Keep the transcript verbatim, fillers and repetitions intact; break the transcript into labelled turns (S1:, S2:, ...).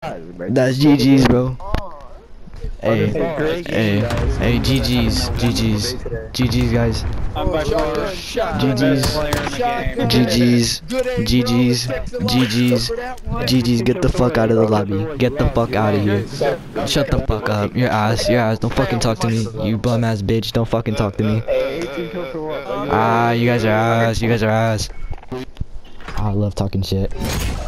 S1: That's G G's, bro. Hey,
S2: Hey,
S1: hey, hey, G G's, G G's, G G's, guys.
S2: I'm by far
S1: G
S2: the best
S1: G's,
S2: player in the game.
S1: G G's, G G's, G G's, G G's. Get the fuck out of the lobby. Get the fuck out of here. Shut the fuck up. Your ass, your ass. Don't fucking talk to me. You bum ass bitch. Don't fucking talk to me. Ah, you guys are ass. You guys are ass. I love talking shit.